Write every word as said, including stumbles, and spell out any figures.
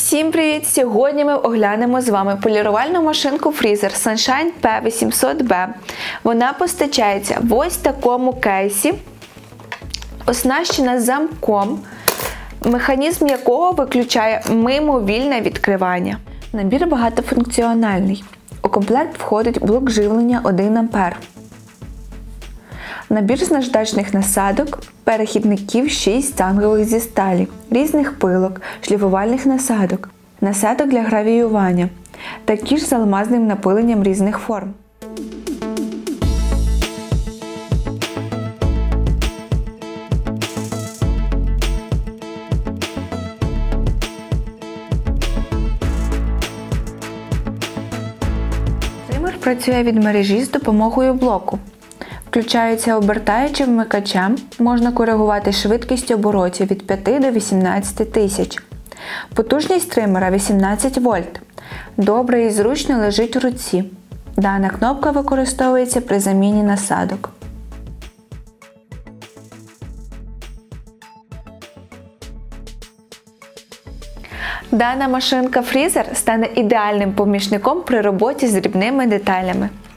Всім привіт! Сьогодні ми оглянемо з вами полірувальну машинку фрізер Sunshine пі вісімсот бі. Вона постачається в ось такому кейсі, оснащена замком, механізм якого виключає мимовільне відкривання. Набір багатофункціональний. У комплект входить блок живлення один ампер. Набір з наждачних насадок, перехідників шість штангових зі сталі, різних пилок, шліфувальних насадок, насадок для гравіювання, такі ж з алмазним напиленням різних форм. Тример працює від мережі з допомогою блоку. Включається обертаючим вмикачем, можна коригувати швидкість оборотів від п'яти до вісімнадцяти тисяч. Потужність тримера вісімнадцять вольт. Добре і зручно лежить у руці. Дана кнопка використовується при заміні насадок. Дана машинка-фрізер стане ідеальним помічником при роботі з дрібними деталями.